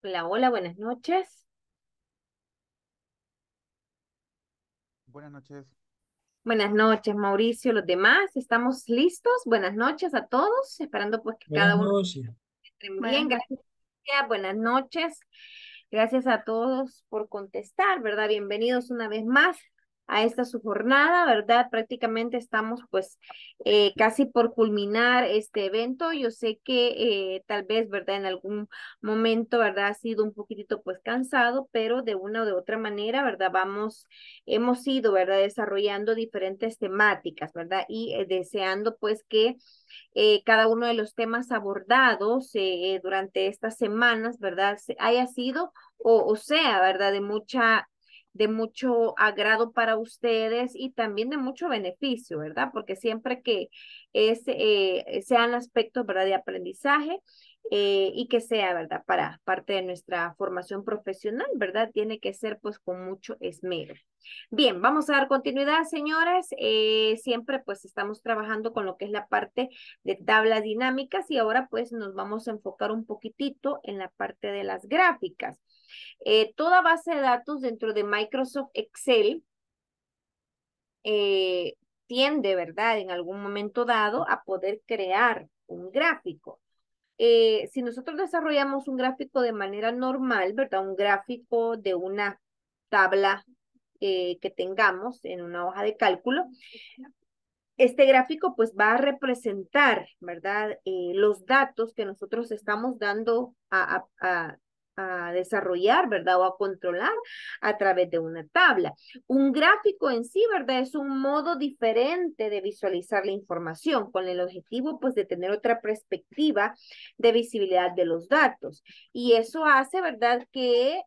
Hola, hola, buenas noches. Buenas noches. Buenas noches, Mauricio, los demás, ¿estamos listos? Buenas noches a todos, esperando pues que Buenas cada uno noches. esté muy Buenas bien. noches. Gracias, buenas noches. Gracias a todos por contestar, ¿verdad? Bienvenidos una vez más a esta su jornada, ¿verdad? Prácticamente estamos pues casi por culminar este evento. Yo sé que tal vez, ¿verdad? En algún momento, ¿verdad? Ha sido un poquitito pues cansado, pero de una o de otra manera, ¿verdad? Hemos ido, ¿verdad? Desarrollando diferentes temáticas, ¿verdad? Y deseando pues que cada uno de los temas abordados durante estas semanas, ¿verdad? Haya sido o sea, ¿verdad? De mucho agrado para ustedes y también de mucho beneficio, ¿verdad? Porque siempre que sean aspectos, ¿verdad? De aprendizaje y que sea, ¿verdad? Para parte de nuestra formación profesional, ¿verdad? Tiene que ser pues con mucho esmero. Bien, vamos a dar continuidad, señores. Siempre pues estamos trabajando con lo que es la parte de tablas dinámicas y ahora pues nos vamos a enfocar un poquitito en la parte de las gráficas. Toda base de datos dentro de Microsoft Excel eh, tiende, ¿verdad? En algún momento dado a poder crear un gráfico. Si nosotros desarrollamos un gráfico de manera normal, ¿verdad? Un gráfico de una tabla que tengamos en una hoja de cálculo, este gráfico pues va a representar, ¿verdad? Los datos que nosotros estamos dando a desarrollar, ¿verdad? O a controlar a través de una tabla. Un gráfico en sí, ¿verdad? Es un modo diferente de visualizar la información con el objetivo pues de tener otra perspectiva de visibilidad de los datos. Y eso hace, ¿verdad? Que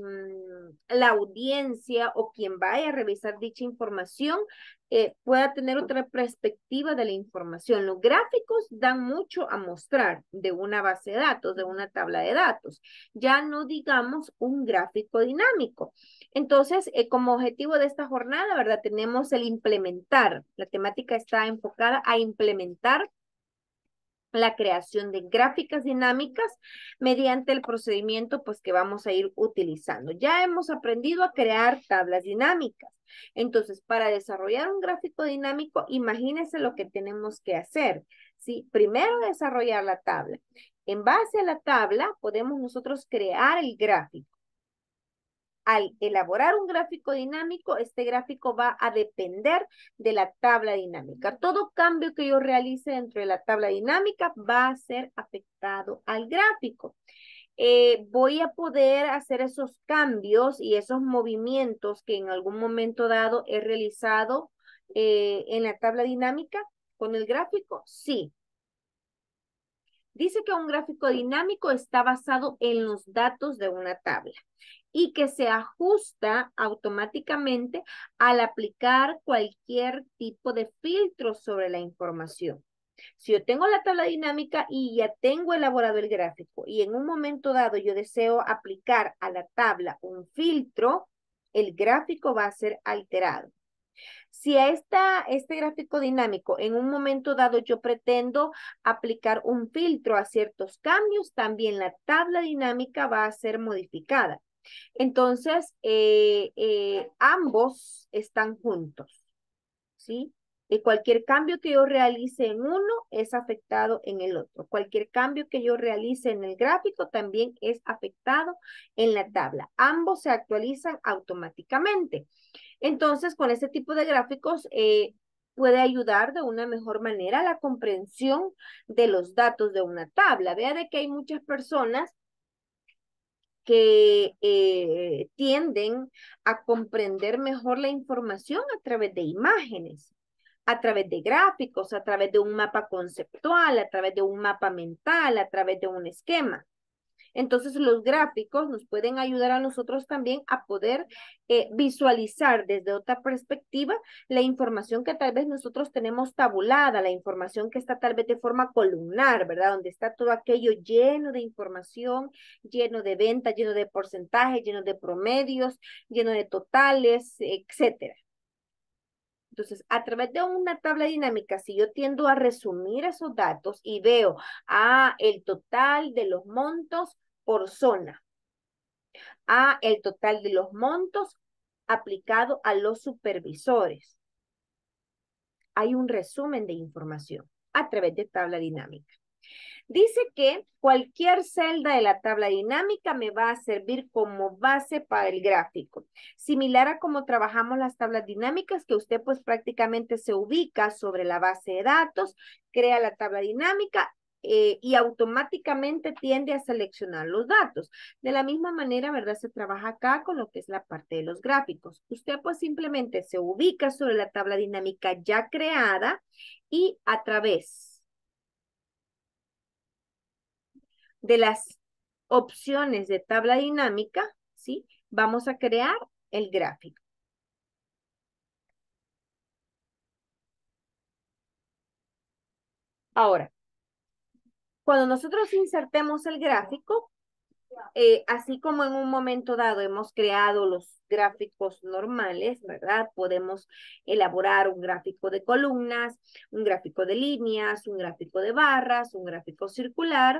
la audiencia o quien vaya a revisar dicha información pueda tener otra perspectiva de la información. Los gráficos dan mucho a mostrar de una base de datos, de una tabla de datos. Ya no digamos un gráfico dinámico. Entonces, como objetivo de esta jornada, ¿verdad? Tenemos el implementar. La temática está enfocada a implementar la creación de gráficas dinámicas mediante el procedimiento pues que vamos a ir utilizando. Ya hemos aprendido a crear tablas dinámicas. Entonces, para desarrollar un gráfico dinámico, imagínense lo que tenemos que hacer. ¿Sí? Primero desarrollar la tabla. En base a la tabla, podemos nosotros crear el gráfico. Al elaborar un gráfico dinámico, este gráfico va a depender de la tabla dinámica. Todo cambio que yo realice dentro de la tabla dinámica va a ser afectado al gráfico. Voy a poder hacer esos cambios y esos movimientos que en algún momento dado he realizado en la tabla dinámica con el gráfico. Sí. Dice que un gráfico dinámico está basado en los datos de una tabla y que se ajusta automáticamente al aplicar cualquier tipo de filtro sobre la información. Si yo tengo la tabla dinámica y ya tengo elaborado el gráfico y en un momento dado yo deseo aplicar a la tabla un filtro, el gráfico va a ser alterado. Si a este gráfico dinámico en un momento dado yo pretendo aplicar un filtro a ciertos cambios, también la tabla dinámica va a ser modificada. Entonces, ambos están juntos, ¿sí? Y cualquier cambio que yo realice en uno es afectado en el otro. Cualquier cambio que yo realice en el gráfico también es afectado en la tabla. Ambos se actualizan automáticamente. Entonces, con este tipo de gráficos puede ayudar de una mejor manera a la comprensión de los datos de una tabla. Vea de que hay muchas personas que tienden a comprender mejor la información a través de imágenes, a través de gráficos, a través de un mapa conceptual, a través de un mapa mental, a través de un esquema. Entonces los gráficos nos pueden ayudar a nosotros también a poder visualizar desde otra perspectiva la información que tal vez nosotros tenemos tabulada, la información que está tal vez de forma columnar, ¿verdad? Donde está todo aquello lleno de información, lleno de ventas, lleno de porcentajes, lleno de promedios, lleno de totales, etcétera. Entonces, a través de una tabla dinámica, si yo tiendo a resumir esos datos y veo el total de los montos por zona. A, el total de los montos aplicado a los supervisores. Hay un resumen de información a través de tabla dinámica. Dice que cualquier celda de la tabla dinámica me va a servir como base para el gráfico. Similar a cómo trabajamos las tablas dinámicas, que usted pues prácticamente se ubica sobre la base de datos, crea la tabla dinámica y automáticamente tiende a seleccionar los datos. De la misma manera, ¿verdad? Se trabaja acá con lo que es la parte de los gráficos. Usted pues simplemente se ubica sobre la tabla dinámica ya creada y a través de las opciones de tabla dinámica, ¿sí? Vamos a crear el gráfico. Ahora, cuando nosotros insertemos el gráfico, así como en un momento dado hemos creado los gráficos normales, ¿verdad? Podemos elaborar un gráfico de columnas, un gráfico de líneas, un gráfico de barras, un gráfico circular,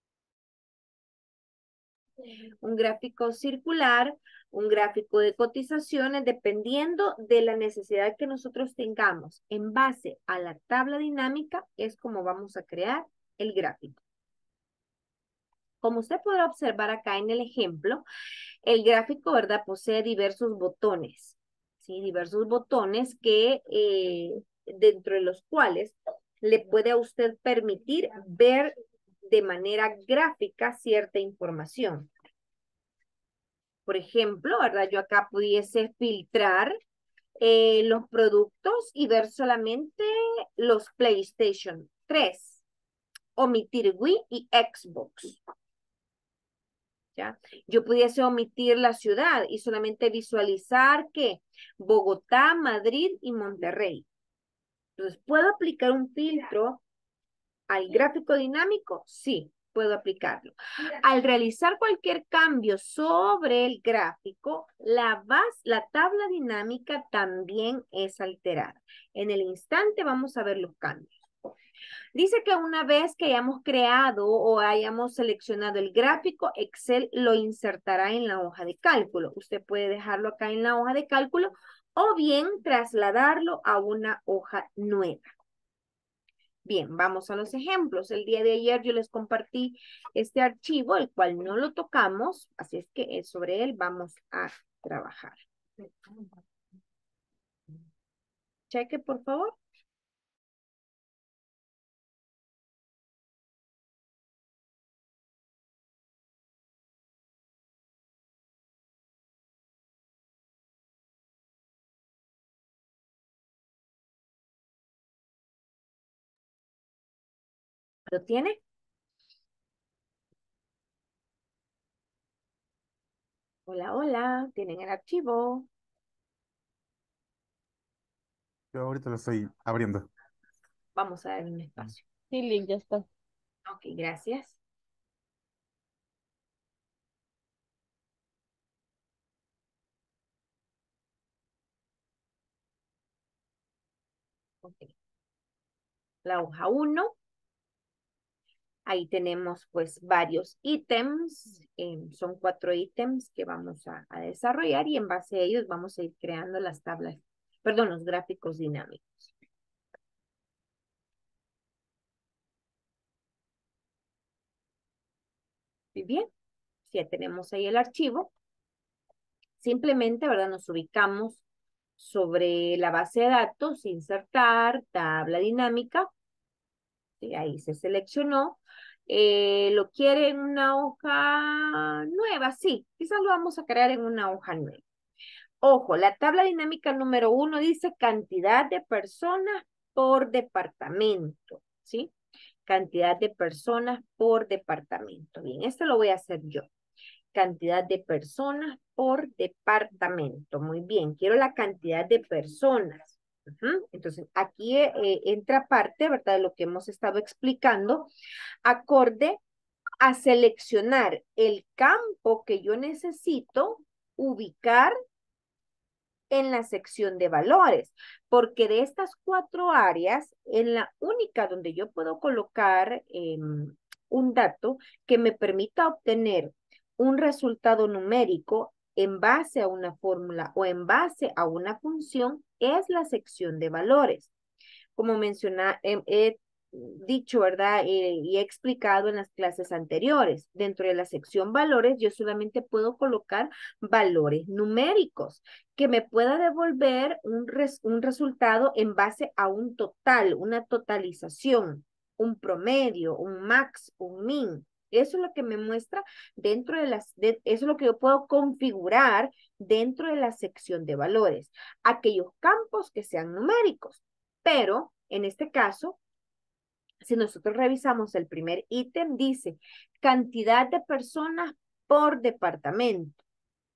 un gráfico de cotizaciones, dependiendo de la necesidad que nosotros tengamos. En base a la tabla dinámica es como vamos a crear el gráfico. Como usted podrá observar acá en el ejemplo, el gráfico, ¿verdad? Posee diversos botones, ¿sí? Diversos botones que dentro de los cuales le puede a usted permitir ver de manera gráfica cierta información. Por ejemplo, ¿verdad? Yo acá pudiese filtrar los productos y ver solamente los PlayStation 3, omitir Wii y Xbox. ¿Ya? Yo pudiese omitir la ciudad y solamente visualizar que Bogotá, Madrid y Monterrey. Entonces, ¿puedo aplicar un filtro al gráfico dinámico? Sí, puedo aplicarlo. Al realizar cualquier cambio sobre el gráfico, la tabla dinámica también es alterada. En el instante vamos a ver los cambios. Dice que una vez que hayamos creado o hayamos seleccionado el gráfico, Excel lo insertará en la hoja de cálculo. Usted puede dejarlo acá en la hoja de cálculo o bien trasladarlo a una hoja nueva. Bien, vamos a los ejemplos. El día de ayer yo les compartí este archivo, el cual no lo tocamos, así es que sobre él vamos a trabajar. Cheque, por favor. ¿Lo tiene? Hola, hola, ¿tienen el archivo? Yo ahorita lo estoy abriendo. Vamos a dar un espacio. Sí, Link, ya está. Ok, gracias. Ok. La hoja 1. Ahí tenemos pues varios ítems, son 4 ítems que vamos a desarrollar y en base a ellos vamos a ir creando las tablas, perdón, los gráficos dinámicos. Muy bien, si ya tenemos ahí el archivo, simplemente, ¿verdad? Nos ubicamos sobre la base de datos, insertar, tabla dinámica, ¿sí? Ahí se seleccionó. ¿Lo quiere en una hoja nueva? Sí, quizás lo vamos a crear en una hoja nueva. Ojo, la tabla dinámica número 1 dice cantidad de personas por departamento, ¿sí? Cantidad de personas por departamento. Bien, esto lo voy a hacer yo. Cantidad de personas por departamento. Muy bien, quiero la cantidad de personas. Entonces, aquí entra parte, ¿verdad? De lo que hemos estado explicando, acorde a seleccionar el campo que yo necesito ubicar en la sección de valores, porque de estas 4 áreas, en la única donde yo puedo colocar un dato que me permita obtener un resultado numérico en base a una fórmula o en base a una función es la sección de valores. Como he dicho, ¿verdad? Y he explicado en las clases anteriores. Dentro de la sección valores, yo solamente puedo colocar valores numéricos que me pueda devolver un resultado en base a un total, una totalización, un promedio, un max, un min. Eso es lo que me muestra dentro eso es lo que yo puedo configurar dentro de la sección de valores. Aquellos campos que sean numéricos. Pero en este caso, si nosotros revisamos el primer ítem, dice cantidad de personas por departamento.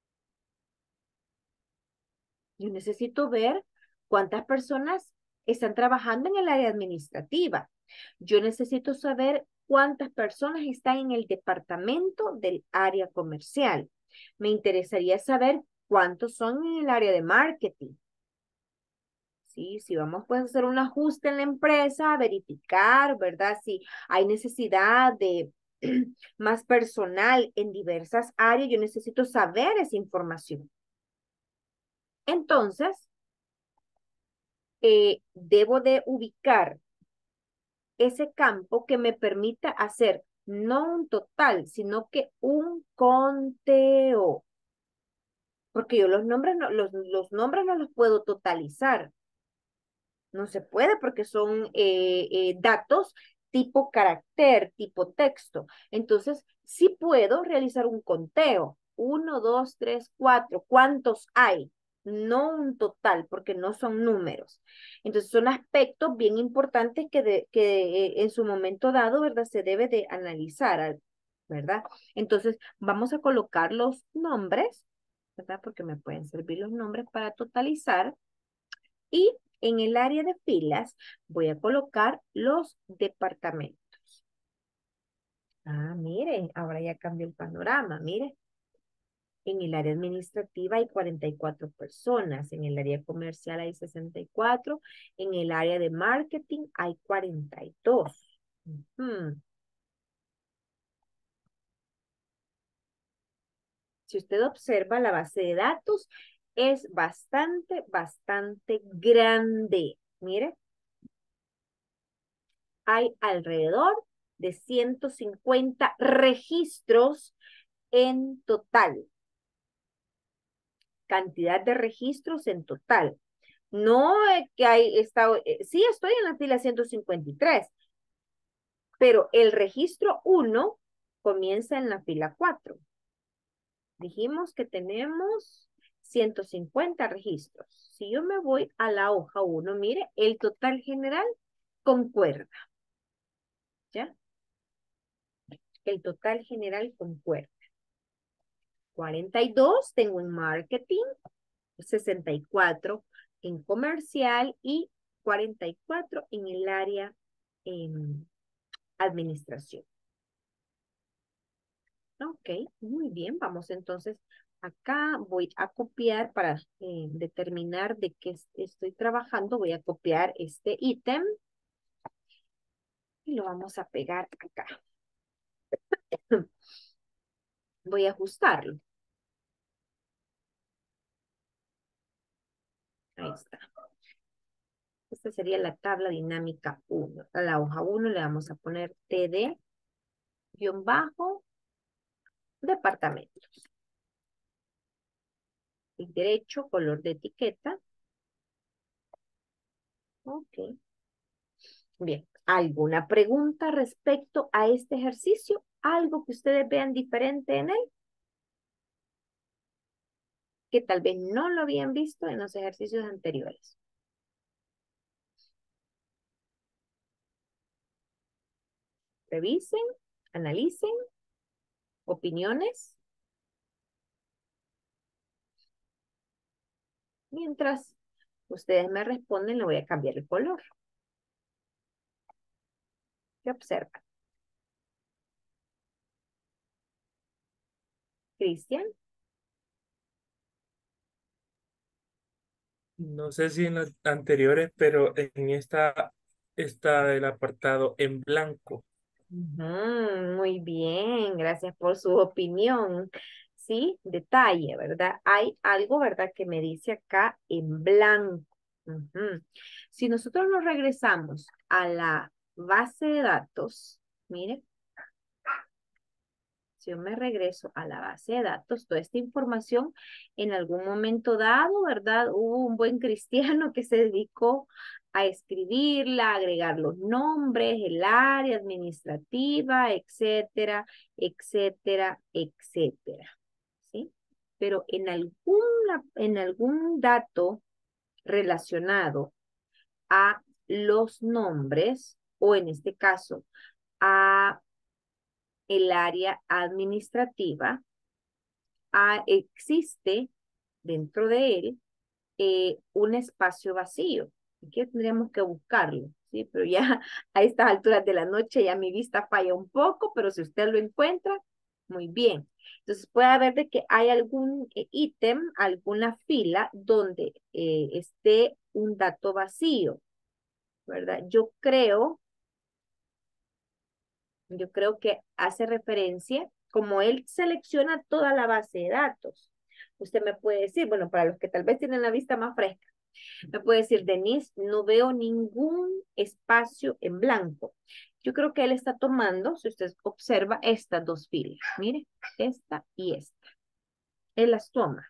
Yo necesito ver cuántas personas están trabajando en el área administrativa. Yo necesito saber cuántas personas están en el departamento del área comercial. Me interesaría saber cuántos son en el área de marketing. Sí, si vamos pues a hacer un ajuste en la empresa, verificar, ¿verdad? Si hay necesidad de más personal en diversas áreas, yo necesito saber esa información. Entonces, debo de ubicar ese campo que me permita hacer no un total, sino que un conteo. Porque yo los nombres no los puedo totalizar. No se puede porque son datos tipo carácter, tipo texto. Entonces, sí puedo realizar un conteo. Uno, dos, tres, cuatro. ¿Cuántos hay? No un total, porque no son números. Entonces, son aspectos bien importantes que en su momento dado, ¿verdad? Se debe de analizar, ¿verdad? Entonces, vamos a colocar los nombres, ¿verdad? Porque me pueden servir los nombres para totalizar. Y en el área de filas voy a colocar los departamentos. Ah, miren, ahora ya cambió el panorama, miren. En el área administrativa hay 44 personas, en el área comercial hay 64, en el área de marketing hay 42. Ujú. Si usted observa, la base de datos es bastante grande. Mire, hay alrededor de 150 registros en total. Cantidad de registros en total. No que hay estado, sí estoy en la fila 153, pero el registro 1 comienza en la fila 4. Dijimos que tenemos 150 registros. Si yo me voy a la hoja 1, mire, el total general concuerda. ¿Ya? El total general concuerda. 42 tengo en marketing, 64 en comercial y 44 en el área administración. Ok, muy bien. Vamos entonces acá. Voy a copiar para determinar de qué estoy trabajando. Voy a copiar este ítem y lo vamos a pegar acá. Voy a ajustarlo. Ahí está. Esta sería la tabla dinámica 1. A la hoja 1 le vamos a poner TD-departamento. El derecho, color de etiqueta. Ok. Bien. ¿Alguna pregunta respecto a este ejercicio? ¿Algo que ustedes vean diferente en él? Que tal vez no lo habían visto en los ejercicios anteriores. Revisen, analicen, opiniones. Mientras ustedes me responden, le voy a cambiar el color. ¿Qué observan? Cristian, No sé si en las anteriores, pero en esta está el apartado en blanco. Ujú, muy bien, gracias por su opinión. Sí, detalle, ¿verdad? Hay algo, ¿verdad? Que me dice acá en blanco. Ujú. Si nosotros nos regresamos a la base de datos, mire, si yo me regreso a la base de datos, toda esta información en algún momento dado, ¿verdad? Hubo un buen cristiano que se dedicó a escribirla, a agregar los nombres, el área administrativa, etcétera, etcétera, etcétera, ¿sí? Pero en algún dato relacionado a los nombres, o en este caso, a el área administrativa, existe dentro de él un espacio vacío. Aquí tendríamos que buscarlo, ¿sí? Pero ya a estas alturas de la noche ya mi vista falla un poco, pero si usted lo encuentra, muy bien. Entonces puede haber de que hay algún ítem, alguna fila donde esté un dato vacío, ¿verdad? Yo creo que hace referencia, como él selecciona toda la base de datos. Usted me puede decir, bueno, para los que tal vez tienen la vista más fresca, me puede decir, Denise, no veo ningún espacio en blanco. Yo creo que él está tomando, si usted observa, estas dos filas. Mire, esta y esta. Él las toma.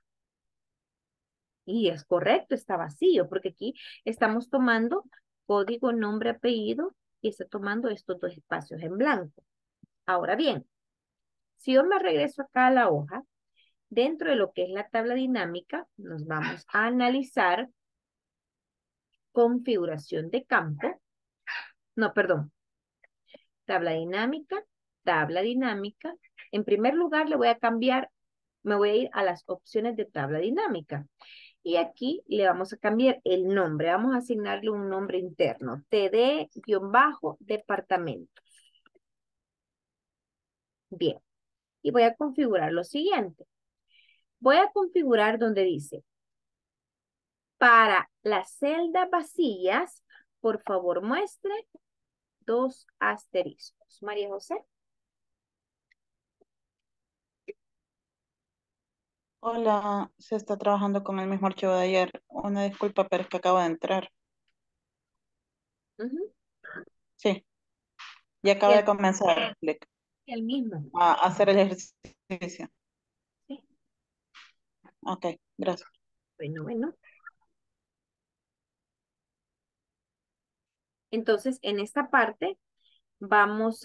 Y es correcto, está vacío, porque aquí estamos tomando código, nombre, apellido, y está tomando estos dos espacios en blanco. Ahora bien, si yo me regreso acá a la hoja, dentro de lo que es la tabla dinámica, nos vamos a analizar configuración de campo. No, perdón, tabla dinámica, tabla dinámica. En primer lugar, le voy a cambiar, me voy a ir a las opciones de tabla dinámica. Y aquí le vamos a cambiar el nombre. Vamos a asignarle un nombre interno. TD-departamento. Bien. Y voy a configurar lo siguiente. Voy a configurar donde dice, para las celdas vacías, por favor muestre dos asteriscos. María José. Hola, se está trabajando con el mismo archivo de ayer. Una disculpa, pero es que acabo de entrar. Ujú. Sí, y Y acabo de comenzar el mismo. a hacer el ejercicio. Sí. Ok, gracias. Bueno, bueno. Entonces, en esta parte vamos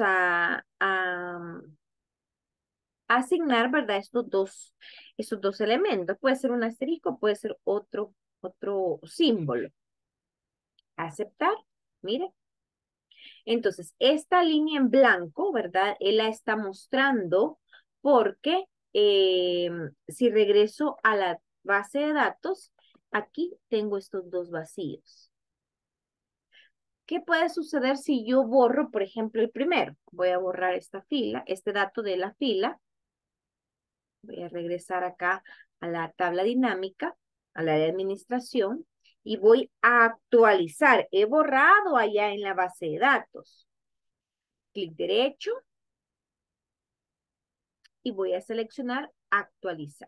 a asignar, ¿verdad? Estos dos elementos. Puede ser un asterisco, puede ser otro símbolo. Aceptar. Mire. Entonces, esta línea en blanco, ¿verdad? Él la está mostrando porque si regreso a la base de datos, aquí tengo estos dos vacíos. ¿Qué puede suceder si yo borro, por ejemplo, el primero? Voy a borrar esta fila, este dato de la fila. Voy a regresar acá a la tabla dinámica, a la de administración, y voy a actualizar. He borrado allá en la base de datos. Clic derecho y voy a seleccionar actualizar.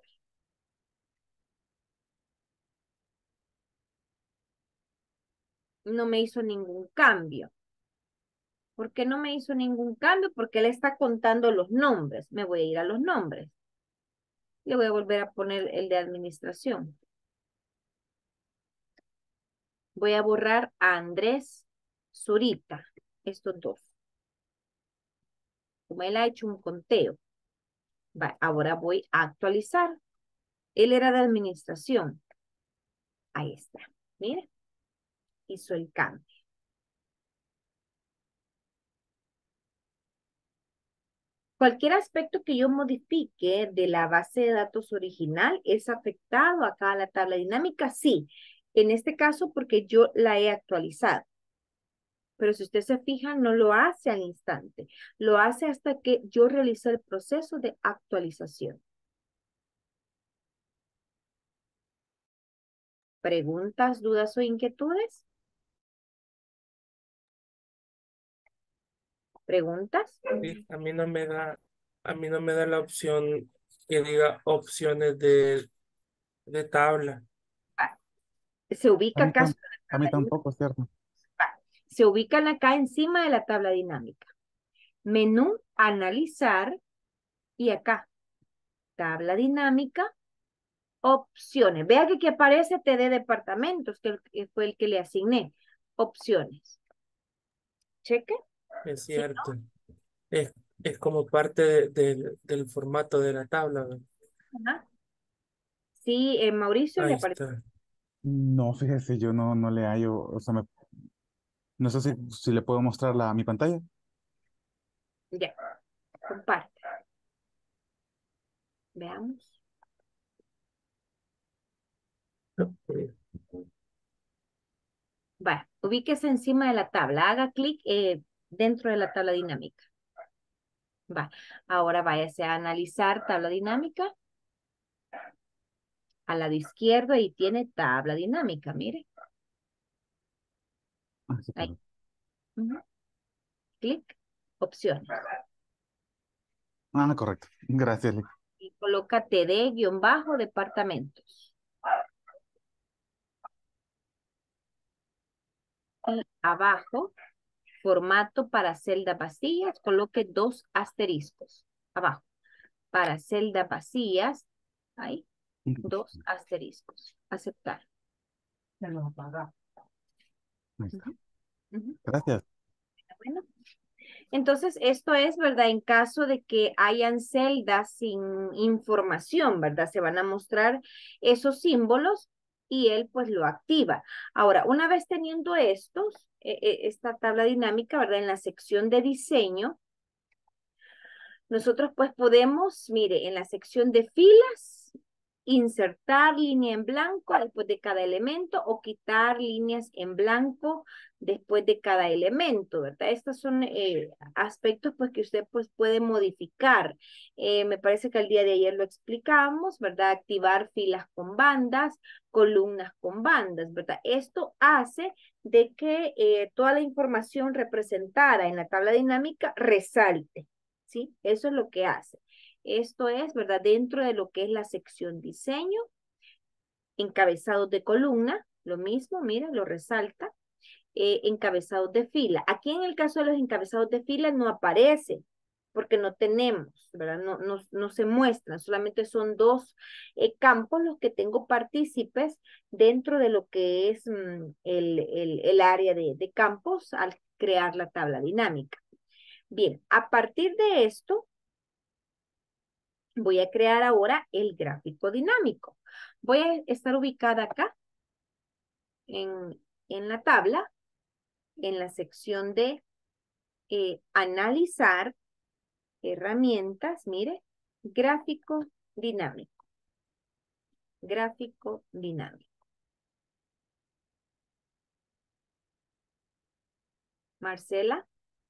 No me hizo ningún cambio. ¿Por qué no me hizo ningún cambio? Porque él está contando los nombres. Me voy a ir a los nombres. Le voy a volver a poner el de administración. Voy a borrar a Andrés Zurita. Estos dos. Como él ha hecho un conteo. Ahora voy a actualizar. Él era de administración. Ahí está. Mire. Hizo el cambio. Cualquier aspecto que yo modifique de la base de datos original es afectado acá a la tabla dinámica, sí. En este caso porque yo la he actualizado. Pero si usted se fija, no lo hace al instante. Lo hace hasta que yo realice el proceso de actualización. ¿Preguntas, dudas o inquietudes? ¿Preguntas? Sí, a mí no me da la opción que diga opciones de tabla. Ah, ¿se A ubica mí, acaso en la a mí tabla dinámica? tampoco, ¿cierto? Ah, se ubican acá encima de la tabla dinámica. Menú, analizar, y acá, tabla dinámica, opciones. Vea que aquí aparece TD departamentos, que fue el que le asigné. Opciones. Cheque. Es Sí, cierto. Es, es como parte del formato de la tabla, ¿verdad? ajá. Sí, Mauricio le Ahí aparece. está. No, fíjese, yo no le hallo, o sea, no sé si le puedo mostrar mi pantalla. Ya, comparte. Veamos. Va, ubíquese encima de la tabla. Haga clic dentro de la tabla dinámica. Va, ahora váyase a analizar tabla dinámica. Al lado izquierdo ahí tiene tabla dinámica, mire. Ah, sí, Ahí. correcto. Ujú. Clic, opciones. Ah, correcto. Gracias, Y coloca TD-departamentos. Y abajo, formato para celdas vacías, coloque 2 asteriscos. Abajo, para celdas vacías, ahí, 2 asteriscos. Aceptar. Ahí está. Ujú, ujú. Gracias. Bueno, entonces esto es, ¿verdad? En caso de que hayan celdas sin información, ¿verdad? Se van a mostrar esos símbolos y él pues lo activa. Ahora, una vez teniendo esta tabla dinámica, ¿verdad? En la sección de diseño, nosotros pues podemos, mire, en la sección de filas, insertar línea en blanco después de cada elemento o quitar líneas en blanco después de cada elemento, ¿verdad? Estos son aspectos pues que usted pues puede modificar. Me parece que el día de ayer lo explicamos, ¿verdad? Activar filas con bandas, columnas con bandas, ¿verdad? Esto hace de que toda la información representada en la tabla dinámica resalte. ¿Sí? Eso es lo que hace. Esto es, ¿verdad? Dentro de lo que es la sección diseño, encabezados de columna, lo mismo, mira, lo resalta. Encabezados de fila. Aquí en el caso de los encabezados de fila no aparece porque no tenemos, ¿verdad? No se muestran, solamente son dos campos los que tengo partícipes dentro de lo que es el área de campos al crear la tabla dinámica. Bien, a partir de esto, voy a crear ahora el gráfico dinámico. Voy a estar ubicada acá en la tabla, en la sección de analizar herramientas, mire, gráfico dinámico, gráfico dinámico. Marcela,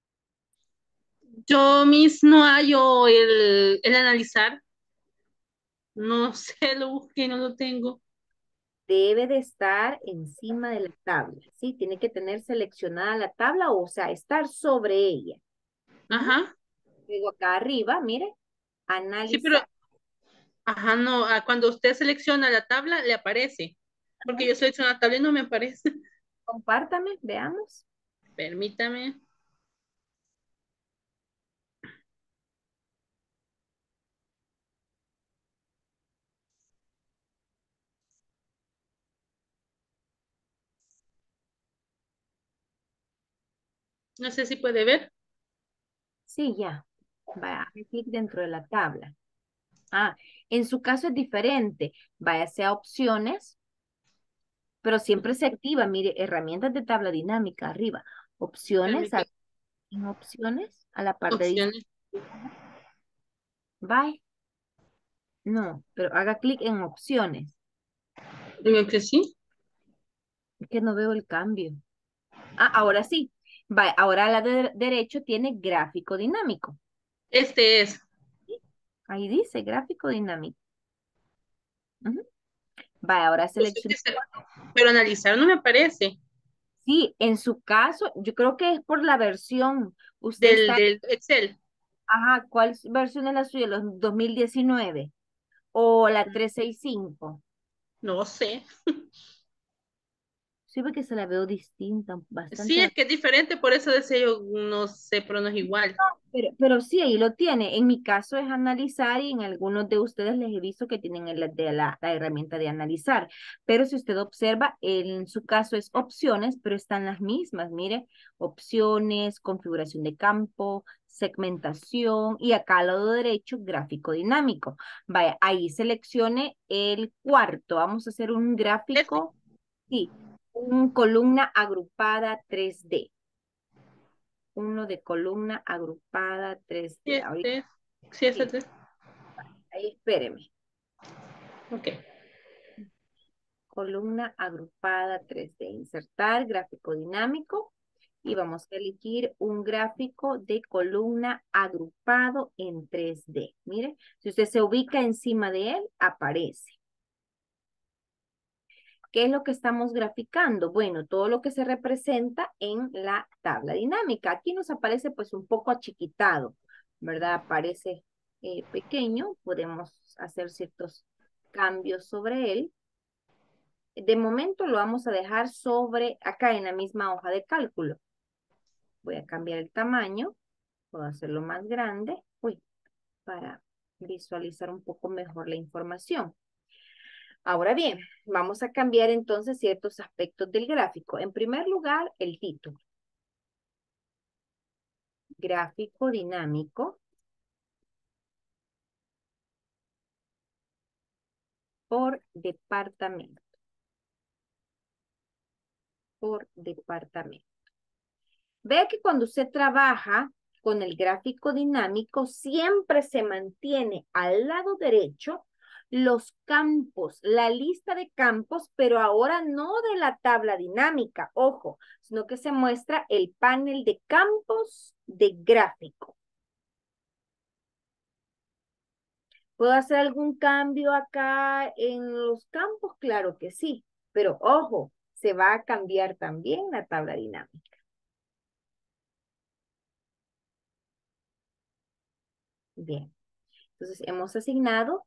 Yo mismo hallo el analizar. No sé, lo busqué y no lo tengo. debe de estar encima de la tabla, ¿sí? Tiene que tener seleccionada la tabla, o sea, estar sobre ella. Ujú. Ajá. Luego acá arriba, mire, Sí, pero, analizar. ajá, no, cuando usted selecciona la tabla, le aparece. Porque yo selecciono la tabla y no me aparece. Compártame, veamos. Permítame. No sé si puede ver. Sí, ya. Vaya, haga clic dentro de la tabla. Ah, en su caso es diferente. Váyase a opciones, pero siempre se activa. Mire, herramientas de tabla dinámica arriba. Opciones, Permítame. en opciones, a la par de Opciones. bye. No, pero haga clic en opciones. Digo que sí. Es que no veo el cambio. Ah, ahora sí. Vaya, ahora a la derecho tiene gráfico dinámico. Este es. ¿Sí? Ahí dice gráfico dinámico. Ujú. Vaya, ahora Pues es selecciona. que pero analizar no me aparece. Sí, en su caso, yo creo que es por la versión. Usted está, del Excel. ajá, ¿cuál versión es la suya? ¿Los 2019 o la 365? No sé. Sí, porque se la veo distinta, Sí, bastante. es que es diferente, por eso decía yo, no sé, pero no es igual. Pero sí, ahí lo tiene. En mi caso es analizar y en algunos de ustedes les he visto que tienen la herramienta de analizar. Pero si usted observa, en su caso es opciones, pero están las mismas. Mire, opciones, configuración de campo, segmentación y acá al lado derecho, gráfico dinámico. Vaya, ahí seleccione el cuarto. Vamos a hacer un Este, gráfico, sí, una columna agrupada 3D. Uno de columna agrupada sí, 3D. Ahorita, sí, sí, este. ahí espéreme. Ok. Columna agrupada 3D. Insertar gráfico dinámico. Y vamos a elegir un gráfico de columna agrupado en 3D. Mire, si usted se ubica encima de él, aparece. ¿Qué es lo que estamos graficando? Bueno, todo lo que se representa en la tabla dinámica. Aquí nos aparece pues un poco achiquitado, ¿verdad? Aparece pequeño, podemos hacer ciertos cambios sobre él. De momento lo vamos a dejar sobre acá en la misma hoja de cálculo. Voy a cambiar el tamaño, puedo hacerlo más grande, para visualizar un poco mejor la información. Ahora bien, vamos a cambiar entonces ciertos aspectos del gráfico. En primer lugar, el título. Gráfico dinámico por departamento. Por departamento. Vea que cuando usted trabaja con el gráfico dinámico, siempre se mantiene al lado derecho los campos, la lista de campos, pero ahora no de la tabla dinámica, ojo, sino que se muestra el panel de campos de gráfico. ¿Puedo hacer algún cambio acá en los campos? Claro que sí, pero ojo, se va a cambiar también la tabla dinámica. Bien, entonces hemos asignado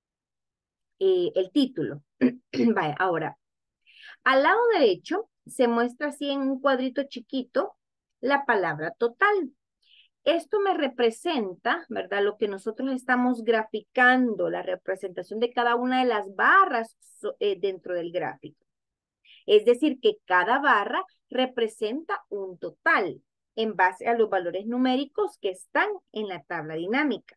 el título. Vaya, ahora, al lado derecho se muestra así en un cuadrito chiquito la palabra total. Esto me representa, ¿verdad? Lo que nosotros estamos graficando, la representación de cada una de las barras dentro del gráfico. Es decir, que cada barra representa un total en base a los valores numéricos que están en la tabla dinámica.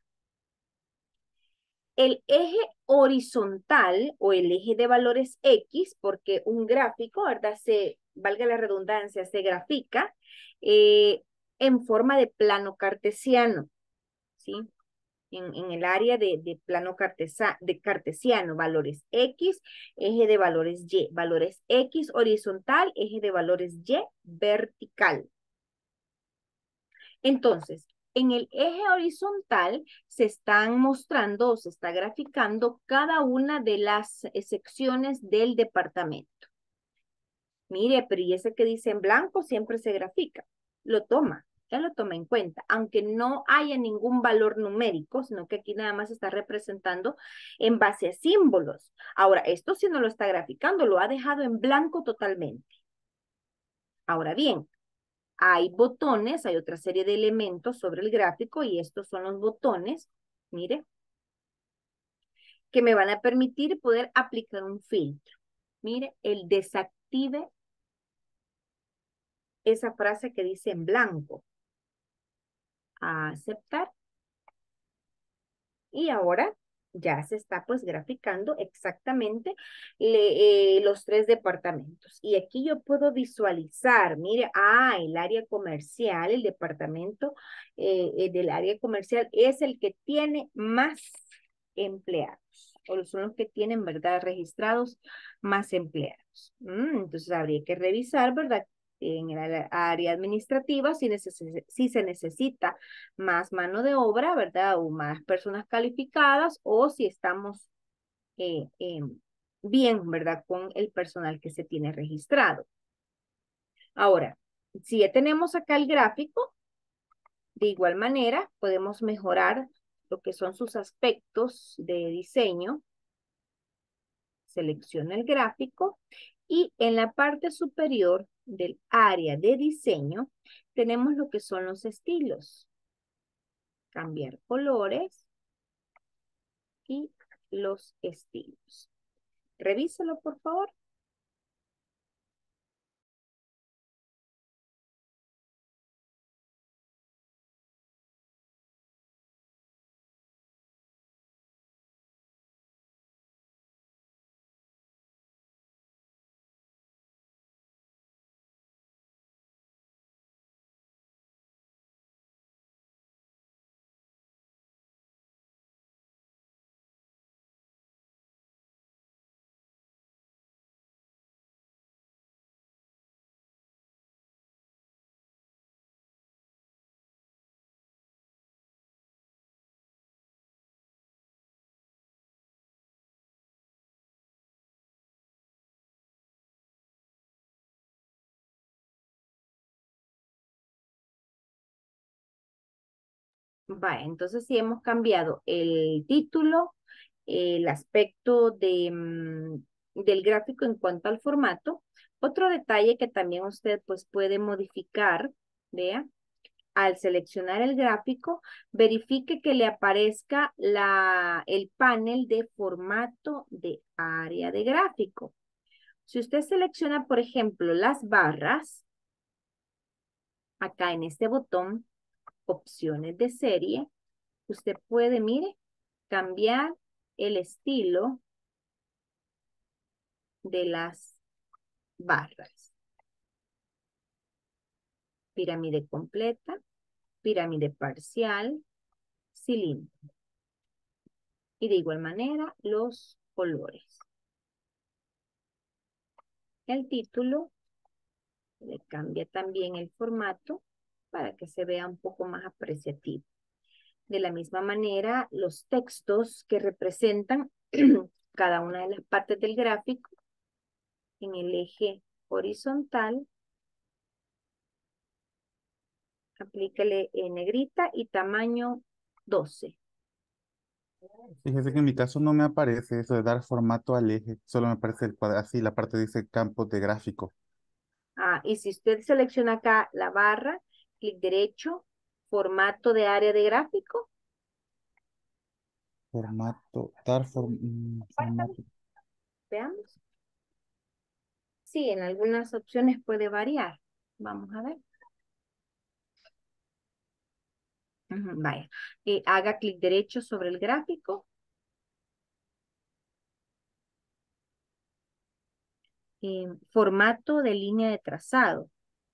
El eje horizontal o el eje de valores X, porque un gráfico, ¿verdad? Valga la redundancia, se grafica en forma de plano cartesiano, ¿sí? En el área de plano cartesiano, valores X, eje de valores Y, valores X horizontal, eje de valores Y vertical. Entonces, en el eje horizontal se están mostrando o se está graficando cada una de las secciones del departamento. Mire, pero y ese que dice en blanco siempre se grafica. Lo toma, ya lo toma en cuenta, aunque no haya ningún valor numérico, sino que aquí nada más está representando en base a símbolos. Ahora, esto sí no lo está graficando, lo ha dejado en blanco totalmente. Ahora bien, hay botones, hay otra serie de elementos sobre el gráfico y estos son los botones, mire, que me van a permitir poder aplicar un filtro. Mire, el desactive esa frase que dice en blanco. A aceptar. Y ahora ya se está pues graficando exactamente los tres departamentos. Y aquí yo puedo visualizar, mire, el área comercial, el departamento del área comercial es el que tiene más empleados. O son los que tienen, ¿verdad? Registrados más empleados. Entonces habría que revisar, ¿verdad? En el área administrativa si se necesita más mano de obra, ¿verdad? O más personas calificadas o si estamos eh, eh, bien, ¿verdad? Con el personal que se tiene registrado. Ahora, si ya tenemos acá el gráfico, de igual manera podemos mejorar lo que son sus aspectos de diseño. Selecciona el gráfico y en la parte superior del área de diseño tenemos lo que son los estilos. Cambiar colores y los estilos. Revíselo, por favor. Vale, entonces sí hemos cambiado el título, el aspecto del gráfico en cuanto al formato. Otro detalle que también usted pues puede modificar, vea, al seleccionar el gráfico, verifique que le aparezca el panel de formato de área de gráfico. Si usted selecciona, por ejemplo, las barras, acá en este botón, opciones de serie, usted puede, mire, cambiar el estilo de las barras. Pirámide completa, pirámide parcial, cilindro. Y de igual manera, los colores. El título le cambia también el formato para que se vea un poco más apreciativo. De la misma manera, los textos que representan cada una de las partes del gráfico en el eje horizontal, aplícale en negrita y tamaño 12. Fíjese que en mi caso no me aparece eso de dar formato al eje, solo me aparece el cuadrado, así la parte dice campos de gráfico. Ah, y si usted selecciona acá la barra, clic derecho, formato de área de gráfico. Formato, formato. Veamos. Sí, en algunas opciones puede variar. Vamos a ver. Vaya. Haga clic derecho sobre el gráfico. Formato de línea de trazado.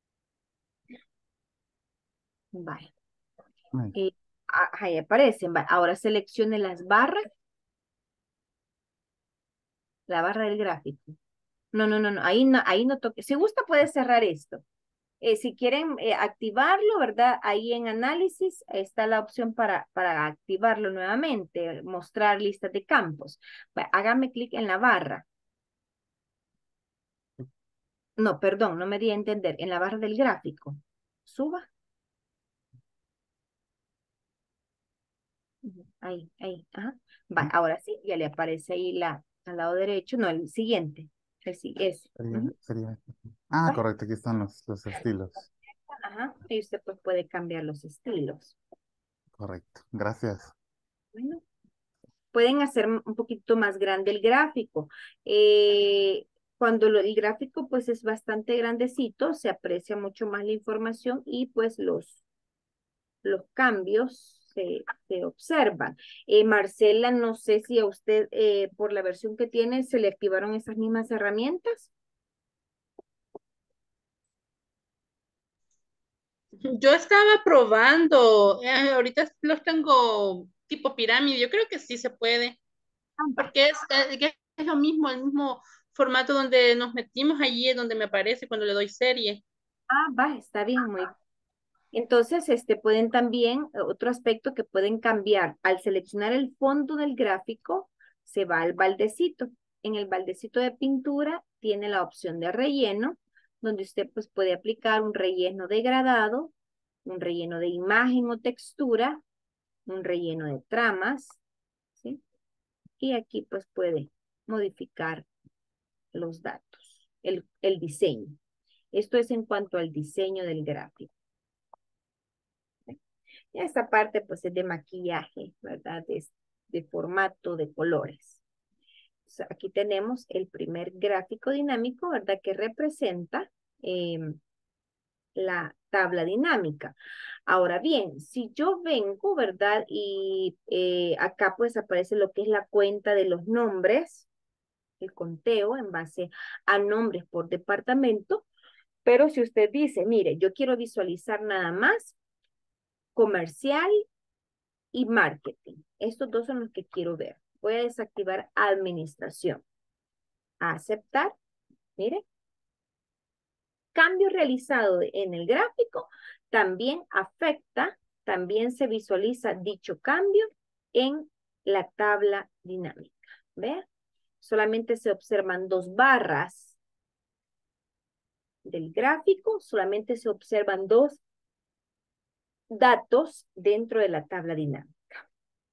Vaya. Ahí aparecen. Vaya. Ahora seleccione las barras. La barra del gráfico. No, no, no, no. Ahí no toque. Si gusta puede cerrar esto. Si quieren activarlo, ¿verdad? Ahí en análisis está la opción para activarlo nuevamente, mostrar listas de campos. Hágame clic en la barra. No, perdón, no me di a entender. En la barra del gráfico. Suba. Ahí. Ajá. Ahora sí, ya le aparece ahí al lado derecho. No, el siguiente. Sí, ese. Sería. Ah, Va. correcto, aquí están los estilos. Ajá. Y usted pues puede cambiar los estilos. Correcto, gracias. Bueno. Pueden hacer un poquito más grande el gráfico. Cuando el gráfico pues es bastante grandecito, se aprecia mucho más la información y pues los cambios se observan. Marcela, no sé si a usted por la versión que tiene se le activaron esas mismas herramientas. Yo estaba probando, ahorita los tengo tipo pirámide, yo creo que sí se puede, porque que es lo mismo, el mismo formato donde nos metimos allí, es donde me aparece cuando le doy serie. Está bien, muy bien. Entonces, pueden también, otro aspecto que pueden cambiar, al seleccionar el fondo del gráfico, se va al baldecito. En el baldecito de pintura tiene la opción de relleno. donde usted pues puede aplicar un relleno degradado, un relleno de imagen o textura, un relleno de tramas, ¿sí? Y aquí pues puede modificar los datos, el diseño. Esto es en cuanto al diseño del gráfico. Y esta parte pues es de maquillaje, ¿verdad? De formato, de colores. O sea, aquí tenemos el primer gráfico dinámico, ¿verdad? Que representa la tabla dinámica. Ahora bien, si yo vengo, ¿verdad? Y acá pues aparece lo que es la cuenta de los nombres, el conteo en base a nombres por departamento, pero si usted dice, mire, yo quiero visualizar nada más comercial y marketing. Estos dos son los que quiero ver. Voy a desactivar administración. A aceptar. Mire. Cambio realizado en el gráfico también afecta, también se visualiza dicho cambio en la tabla dinámica. ¿Ve? Solamente se observan dos barras del gráfico, solamente se observan dos datos dentro de la tabla dinámica.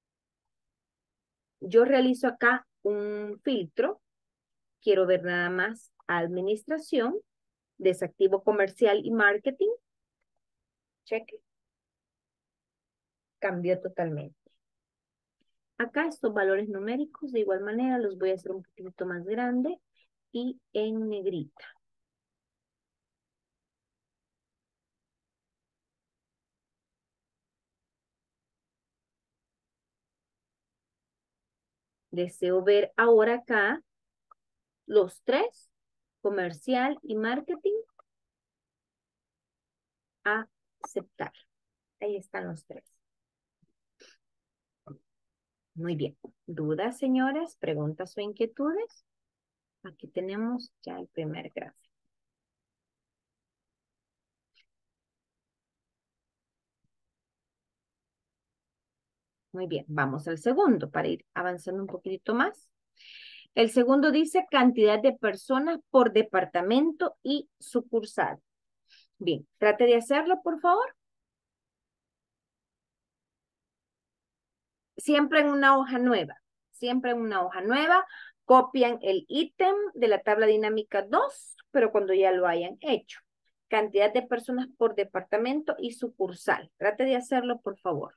Yo realizo acá un filtro, quiero ver nada más administración, desactivo comercial y marketing, cheque, cambió totalmente. Acá estos valores numéricos de igual manera los voy a hacer un poquito más grande y en negrita. Deseo ver ahora acá los tres, comercial y marketing, aceptar. Ahí están los tres. Muy bien. ¿Dudas, señores? ¿Preguntas o inquietudes? Aquí tenemos ya el primer gráfico. Muy bien, vamos al segundo para ir avanzando un poquitito más. El segundo dice cantidad de personas por departamento y sucursal. Bien, trate de hacerlo, por favor. Siempre en una hoja nueva. Siempre en una hoja nueva. Copian el ítem de la tabla dinámica 2, pero cuando ya lo hayan hecho. Cantidad de personas por departamento y sucursal. Trate de hacerlo, por favor.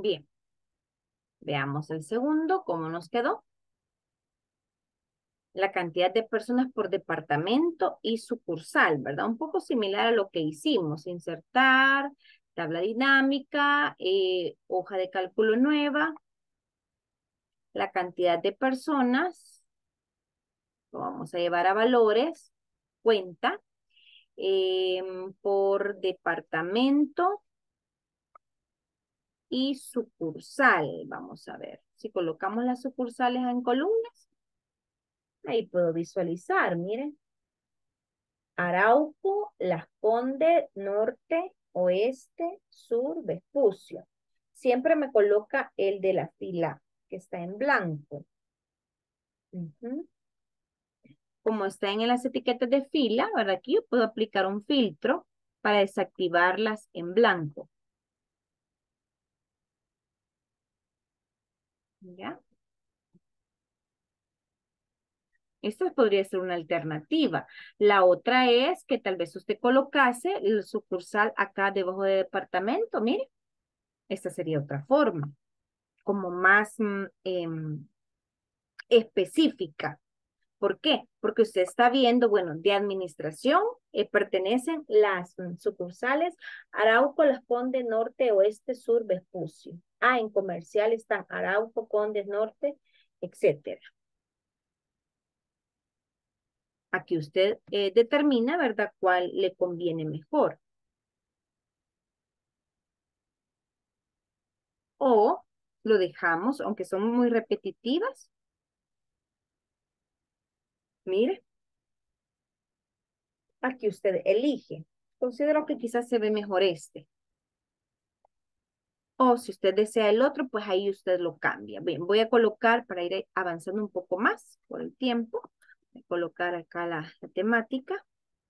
Bien. Veamos el segundo, cómo nos quedó. La cantidad de personas por departamento y sucursal, ¿verdad? Un poco similar a lo que hicimos. Insertar, tabla dinámica, hoja de cálculo nueva. La cantidad de personas, lo vamos a llevar a valores, cuenta, por departamento y sucursal. Vamos a ver, si colocamos las sucursales en columnas, ahí puedo visualizar, miren. Arauco, Las Condes, Norte, Oeste, Sur, Vespucio. Siempre me coloca el de la fila que está en blanco. Ujú. Como está en las etiquetas de fila, ¿verdad? Aquí yo puedo aplicar un filtro para desactivarlas en blanco. ¿Ya? Esta podría ser una alternativa. La otra es que tal vez usted colocase el sucursal acá debajo de departamento. Mire, esta sería otra forma, como más específica. ¿Por qué? Porque usted está viendo, bueno, de administración pertenecen las sucursales Arauco, Las Condes, Norte, Oeste, Sur, Vespucio. Ah, en comercial están Arauco, Condes, Norte, etcétera. Aquí usted determina, ¿verdad?, cuál le conviene mejor. O lo dejamos, aunque son muy repetitivas. Mire. Aquí usted elige. Considero que quizás se ve mejor este. O si usted desea el otro, pues ahí usted lo cambia. Bien, voy a colocar para ir avanzando un poco más por el tiempo. Voy a colocar acá la temática.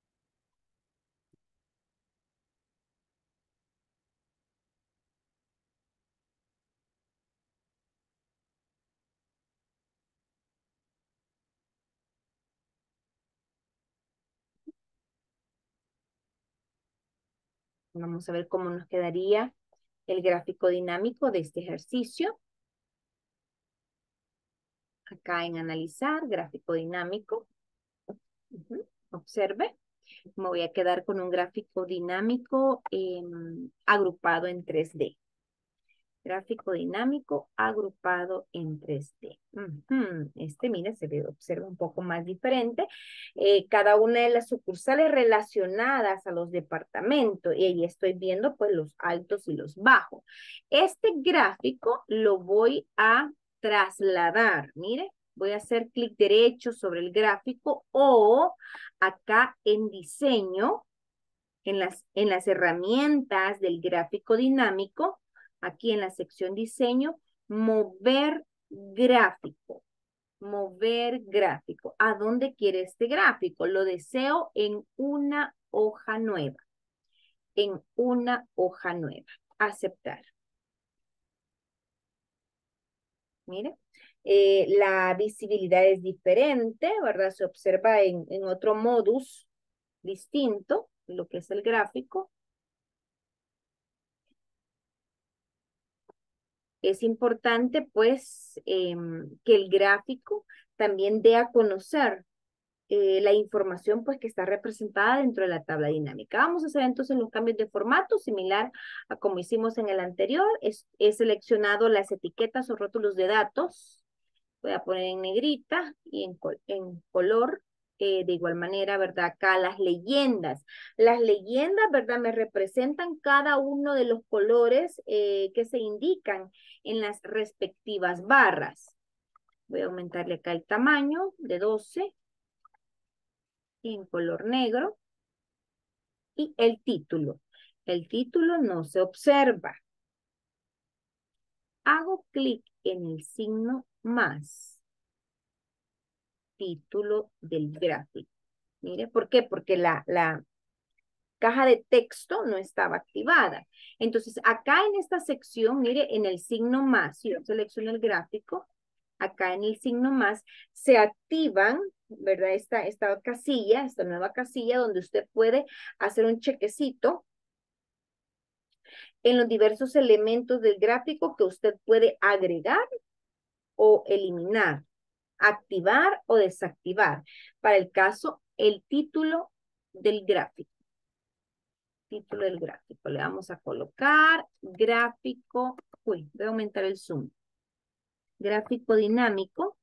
Vamos a ver cómo nos quedaría el gráfico dinámico de este ejercicio. Acá en analizar, gráfico dinámico. Observe. Me voy a quedar con un gráfico dinámico agrupado en 3D. Gráfico dinámico agrupado en 3D. Este, mira, observa un poco más diferente. Cada una de las sucursales relacionadas a los departamentos. Y ahí estoy viendo pues los altos y los bajos. Este gráfico lo voy a trasladar. Mire, voy a hacer clic derecho sobre el gráfico o acá en diseño, en las herramientas del gráfico dinámico, aquí en la sección diseño, mover gráfico. Mover gráfico. ¿A dónde quiere este gráfico? Lo deseo en una hoja nueva. En una hoja nueva. Aceptar. Mire. La visibilidad es diferente, ¿verdad? Se observa en otro modus distinto, lo que es el gráfico. Es importante, pues, que el gráfico también dé a conocer la información, pues, que está representada dentro de la tabla dinámica. Vamos a hacer entonces los cambios de formato, similar a como hicimos en el anterior. He seleccionado las etiquetas o rótulos de datos. Voy a poner en negrita y en color. De igual manera, ¿verdad? Acá las leyendas. Las leyendas, ¿verdad? Me representan cada uno de los colores que se indican en las respectivas barras. Voy a aumentarle acá el tamaño de 12 en color negro. Y el título. El título no se observa. Hago clic en el signo más. Título del gráfico. Mire, ¿por qué? Porque la caja de texto no estaba activada. Entonces, acá en esta sección, mire, en el signo más, si yo selecciono el gráfico, acá en el signo más, se activan, ¿verdad? Esta casilla, esta nueva casilla donde usted puede hacer un chequecito en los diversos elementos del gráfico que usted puede agregar o eliminar, activar o desactivar. Para el caso, el título del gráfico. Título del gráfico. Le vamos a colocar gráfico. Uy, voy a aumentar el zoom. Gráfico dinámico.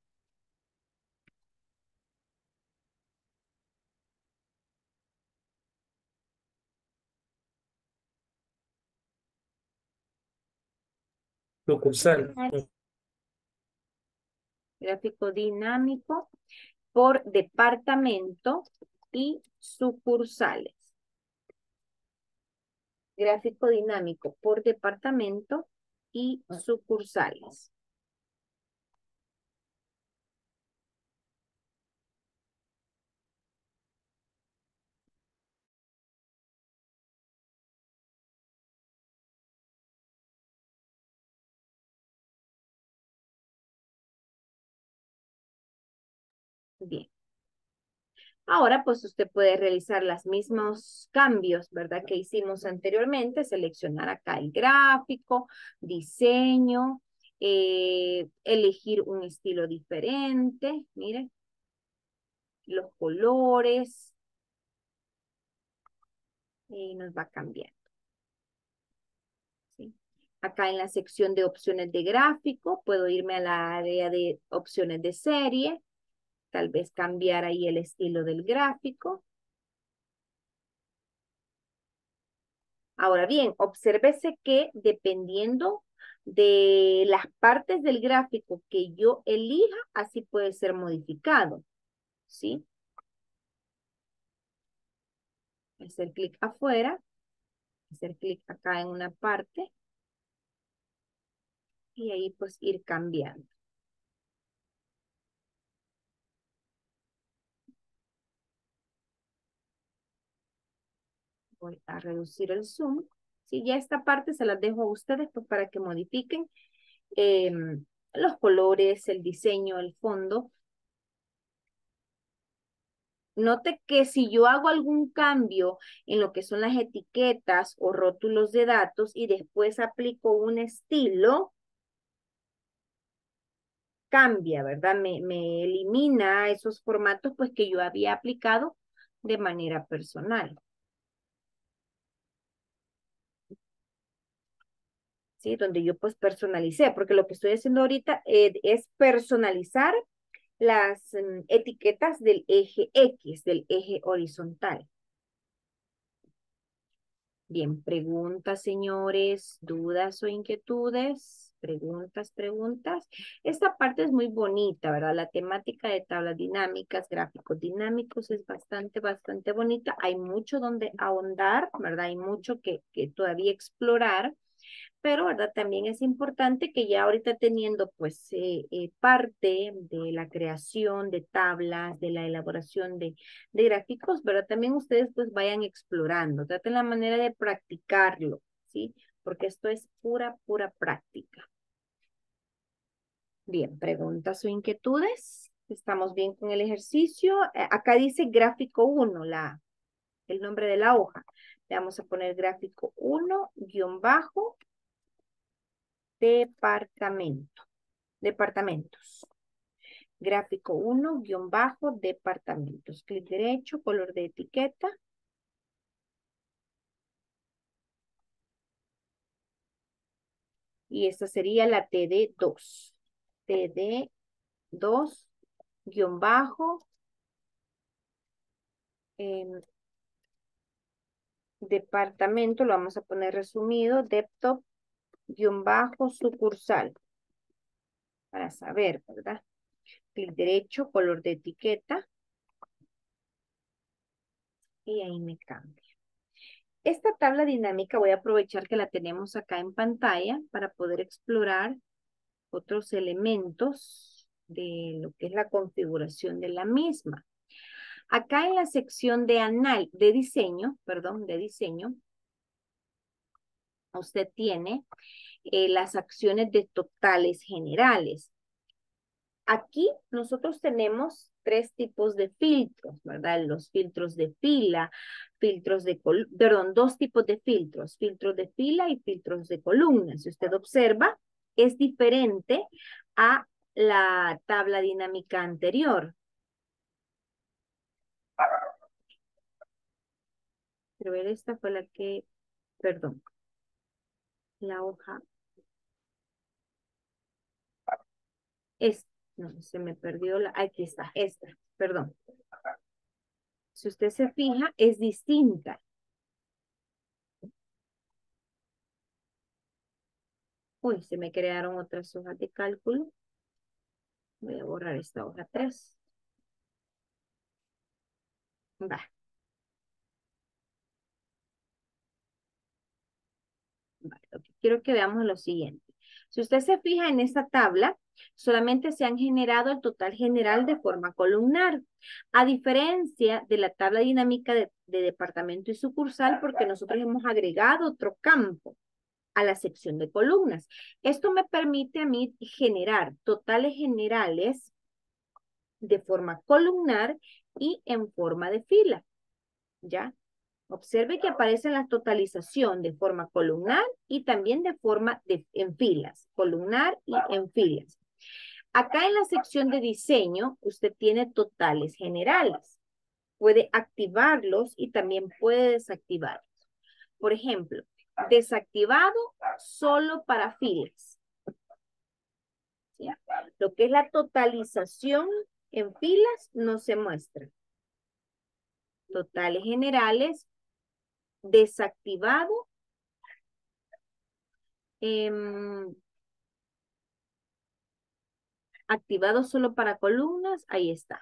Sucursal. Gráfico dinámico por departamento y sucursales. Gráfico dinámico por departamento y sucursales. Bien. Ahora, pues usted puede realizar los mismos cambios, ¿verdad? Que hicimos anteriormente. Seleccionar acá el gráfico, diseño, elegir un estilo diferente. Mire, los colores. Y nos va cambiando. ¿Sí? Acá en la sección de opciones de gráfico, puedo irme a la área de opciones de serie. Tal vez cambiar ahí el estilo del gráfico. Ahora bien, obsérvese que dependiendo de las partes del gráfico que yo elija, así puede ser modificado, ¿sí? Hacer clic afuera, hacer clic acá en una parte y ahí pues ir cambiando. Voy a reducir el zoom. Sí, ya esta parte se las dejo a ustedes pues, para que modifiquen los colores, el diseño, el fondo. Note que si yo hago algún cambio en lo que son las etiquetas o rótulos de datos y después aplico un estilo, cambia, ¿verdad? Me elimina esos formatos pues que yo había aplicado de manera personal. ¿Sí? Donde yo pues personalicé, porque lo que estoy haciendo ahorita es personalizar las etiquetas del eje X, del eje horizontal. Bien, preguntas, señores, dudas o inquietudes, preguntas, preguntas. Esta parte es muy bonita, ¿verdad? La temática de tablas dinámicas, gráficos dinámicos es bastante, bastante bonita. Hay mucho donde ahondar, ¿verdad? Hay mucho que todavía explorar. Pero, ¿verdad? También es importante que ya ahorita teniendo pues parte de la creación de tablas, de la elaboración de gráficos, ¿verdad? También ustedes pues vayan explorando, traten la manera de practicarlo, ¿sí? Porque esto es pura, pura práctica. Bien, preguntas o inquietudes. Estamos bien con el ejercicio. Acá dice gráfico 1, el nombre de la hoja. Le vamos a poner gráfico 1, guión bajo, departamentos. Gráfico 1, guión bajo, departamentos. Clic derecho, color de etiqueta. Y esta sería la TD2. TD2, guión bajo, departamento, lo vamos a poner resumido, desktop, guión bajo, sucursal. Para saber, ¿verdad? Clic derecho, color de etiqueta. Y ahí me cambia. Esta tabla dinámica voy a aprovechar que la tenemos acá en pantalla para poder explorar otros elementos de lo que es la configuración de la misma. Acá en la sección de diseño, usted tiene las acciones de totales generales. Aquí nosotros tenemos tres tipos de filtros, ¿verdad? Los filtros de fila, dos tipos de filtros de fila y filtros de columna. Si usted observa, es diferente a la tabla dinámica anterior. Pero ver, esta fue la que, perdón, la hoja. No, se me perdió aquí está, esta, perdón. Si usted se fija, es distinta. Uy, se me crearon otras hojas de cálculo. Voy a borrar esta hoja 3. Va. Lo que quiero que veamos es lo siguiente. Si usted se fija en esta tabla, solamente se han generado el total general de forma columnar, a diferencia de la tabla dinámica de departamento y sucursal, porque nosotros hemos agregado otro campo a la sección de columnas. Esto me permite a mí generar totales generales de forma columnar y en forma de fila. ¿Ya? Observe que aparece la totalización de forma columnar y también de forma en filas, columnar y en filas. Acá en la sección de diseño, usted tiene totales generales. Puede activarlos y también puede desactivarlos. Por ejemplo, desactivado solo para filas. ¿Sí? Lo que es la totalización en filas no se muestra. Totales generales, desactivado. Activado solo para columnas, ahí está.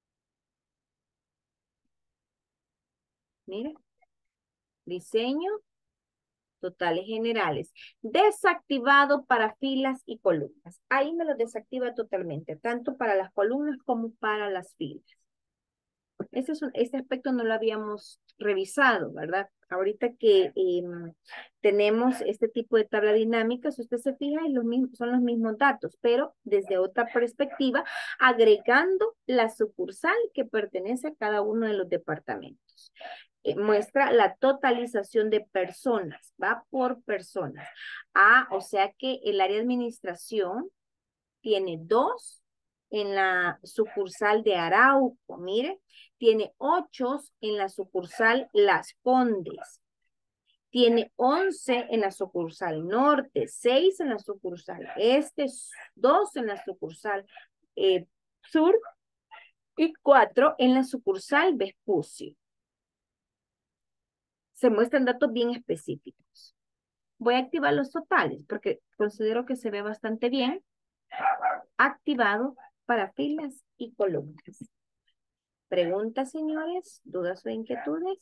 Mira. Diseño, totales generales. Desactivado para filas y columnas. Ahí me lo desactiva totalmente, tanto para las columnas como para las filas. Este aspecto no lo habíamos revisado, ¿verdad? Ahorita que tenemos este tipo de tabla dinámica, si usted se fija, son los mismos datos, pero desde otra perspectiva, agregando la sucursal que pertenece a cada uno de los departamentos. Muestra la totalización de personas, va por personas. O sea que el área de administración tiene 2 en la sucursal de Arauco, mire, tiene 8 en la sucursal Las Condes, tiene 11 en la sucursal norte, 6 en la sucursal este, 2 en la sucursal sur y 4 en la sucursal Vespucio. Se muestran datos bien específicos. Voy a activar los totales porque considero que se ve bastante bien. Activado para filas y columnas. ¿Preguntas, señores? ¿Dudas o inquietudes?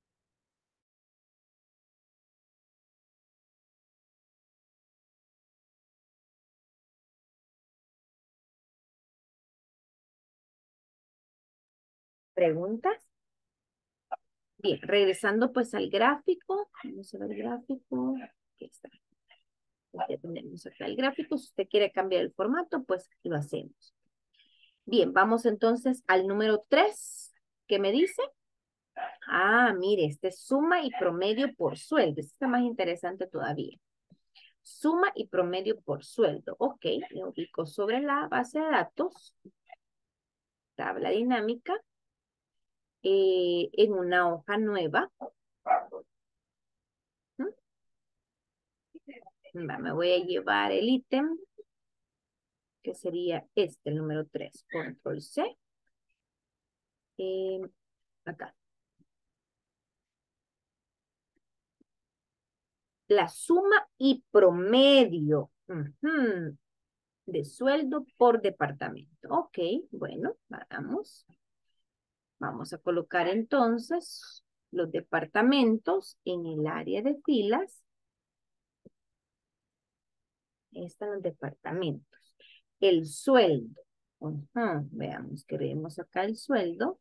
¿Preguntas? Bien, regresando pues al gráfico. Vamos a ver el gráfico. Aquí está. Ya tenemos acá el gráfico. Si usted quiere cambiar el formato, pues lo hacemos. Bien, vamos entonces al número 3. ¿Qué me dice? Mire, este es suma y promedio por sueldo. Este está más interesante todavía. Suma y promedio por sueldo. Ok, lo ubico sobre la base de datos. Tabla dinámica. En una hoja nueva. Me voy a llevar el ítem, que sería este, el número 3. Control C. Acá. La suma y promedio de sueldo por departamento. Ok, bueno, vamos. Vamos a colocar entonces los departamentos en el área de filas. Están los departamentos. El sueldo. Veamos, queremos acá el sueldo.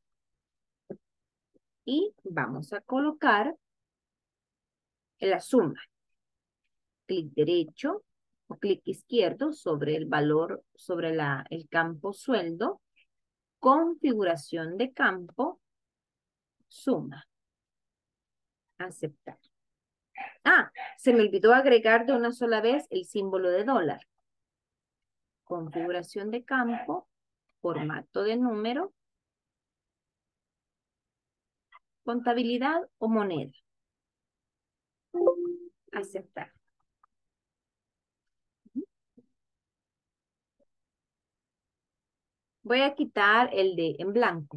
Y vamos a colocar la suma. Clic derecho o clic izquierdo sobre el valor, sobre el campo sueldo. configuración de campo, suma, aceptar. Ah, se me olvidó agregar de una sola vez el símbolo de dólar. Configuración de campo, formato de número, contabilidad o moneda. Aceptar. Voy a quitar el de en blanco.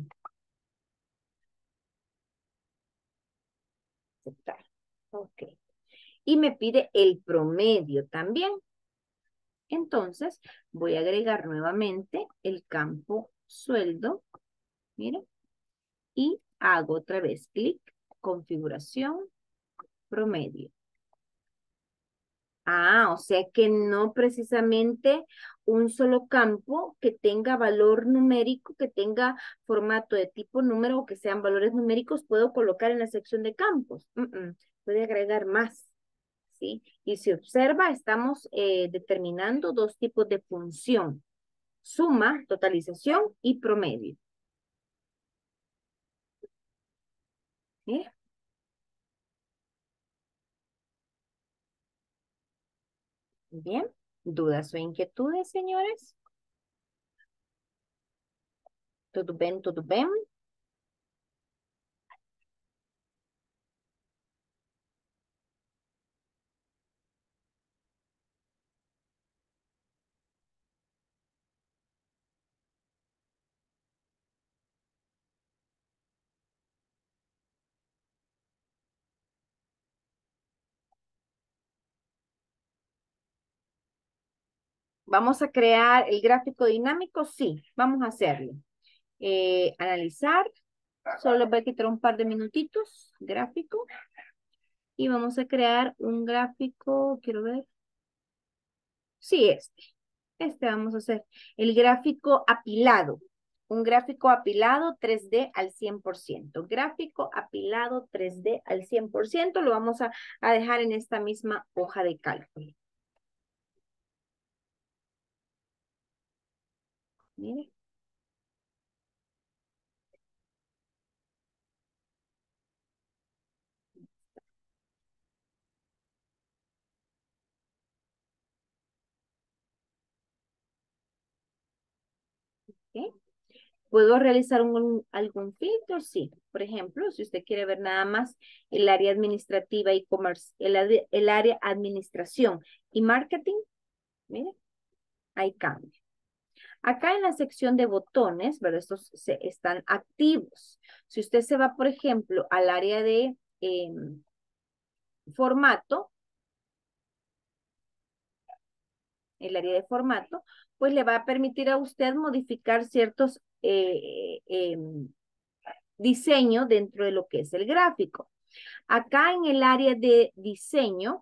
Aceptar. Ok. Y me pide el promedio también. Entonces, voy a agregar nuevamente el campo sueldo. Miren. Y hago otra vez clic, configuración, promedio. Ah, o sea que no precisamente un solo campo que tenga valor numérico, que tenga formato de tipo número o que sean valores numéricos, puedo colocar en la sección de campos. Puede agregar más, ¿sí? Y si observa, estamos determinando dos tipos de función. Suma, totalización y promedio. ¿Sí? Bien. ¿Dudas o inquietudes, señores? ¿Todo bien? ¿Todo bien? ¿Vamos a crear el gráfico dinámico? Sí, vamos a hacerlo. Analizar. Solo les voy a quitar un par de minutitos. Gráfico. Y vamos a crear un gráfico. Quiero ver. Sí, este. Este vamos a hacer. El gráfico apilado. Un gráfico apilado 3D al 100%. Gráfico apilado 3D al 100%. Lo vamos a dejar en esta misma hoja de cálculo. Mire. ¿Ok? ¿Puedo realizar algún filtro? Sí. Por ejemplo, si usted quiere ver nada más el área administrativa y comercio, el área administración y marketing, mire, ahí cambia. Acá en la sección de botones, ¿verdad? Estos están activos. Si usted se va, por ejemplo, al área de formato, el área de formato, pues le va a permitir a usted modificar ciertos diseños dentro de lo que es el gráfico. Acá en el área de diseño,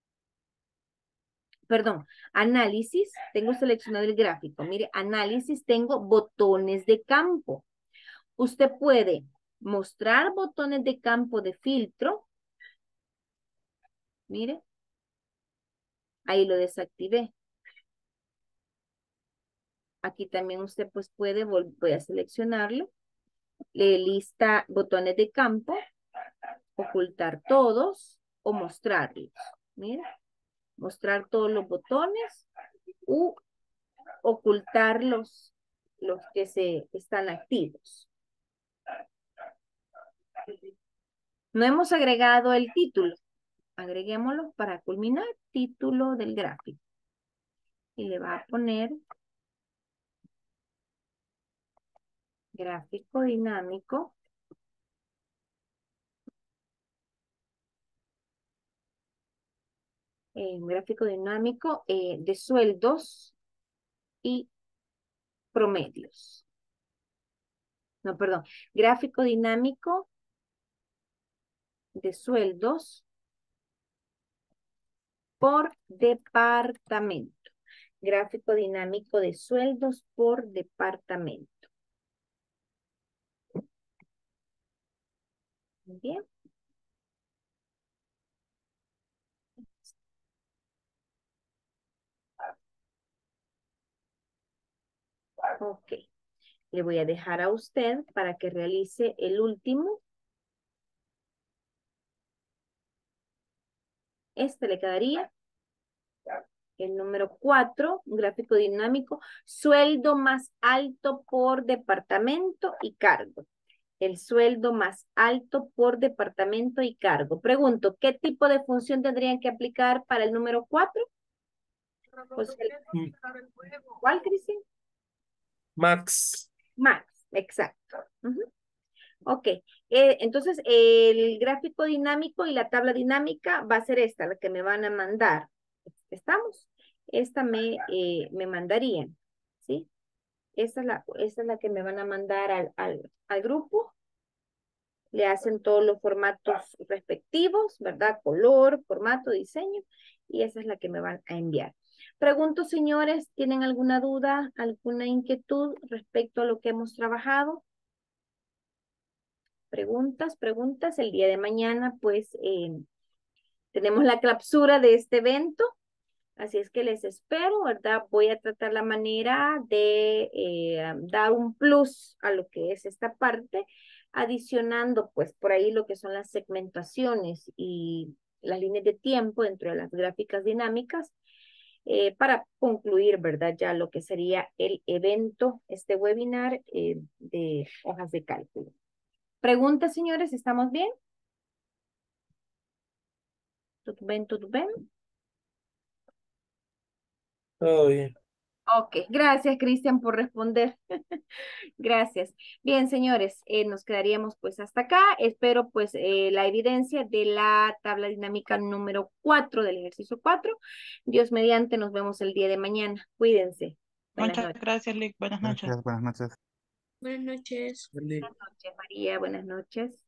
perdón, análisis, tengo seleccionado el gráfico. Mire, análisis, tengo botones de campo. Usted puede mostrar botones de campo de filtro. Mire, ahí lo desactivé. Aquí también usted pues puede, voy a seleccionarlo. Le lista botones de campo, ocultar todos o mostrarlos. Mire, mostrar todos los botones u ocultar los que están activos. No hemos agregado el título. Agreguémoslo para culminar. Título del gráfico. Y le va a poner gráfico dinámico. Gráfico dinámico de sueldos y promedios. No, perdón. Gráfico dinámico de sueldos por departamento. Gráfico dinámico de sueldos por departamento. Muy bien. Ok. Le voy a dejar a usted para que realice el último. Este le quedaría. El número 4, un gráfico dinámico, sueldo más alto por departamento y cargo. El sueldo más alto por departamento y cargo. Pregunto, ¿qué tipo de función tendrían que aplicar para el número 4? Pues Mm, ¿cuál, Cristian? Max. Max, exacto. Ujú. Ok, entonces el gráfico dinámico y la tabla dinámica va a ser esta, la que me van a mandar. ¿Estamos? Esta me mandarían, ¿sí? Esta es la que me van a mandar al grupo. Le hacen todos los formatos respectivos, ¿verdad? Color, formato, diseño, y esa es la que me van a enviar. Pregunto, señores, ¿tienen alguna duda, alguna inquietud respecto a lo que hemos trabajado? Preguntas. El día de mañana, pues, tenemos la clausura de este evento. Así es que les espero, ¿verdad? Voy a tratar la manera de dar un plus a lo que es esta parte, adicionando pues por ahí lo que son las segmentaciones y las líneas de tiempo dentro de las gráficas dinámicas para concluir, ¿verdad? Ya lo que sería el evento, este webinar de hojas de cálculo. Preguntas, señores, ¿estamos bien? ¿Todo bien? ¿Todo bien? Todo bien. Ok, gracias Cristian por responder. Gracias. Bien, señores, nos quedaríamos pues hasta acá. Espero pues la evidencia de la tabla dinámica número 4 del ejercicio 4. Dios mediante, nos vemos el día de mañana. Cuídense. Buenas Muchas noches. gracias, Lick. Buenas noches. Gracias, buenas noches. Buenas noches. Buenas noches, María. Buenas noches.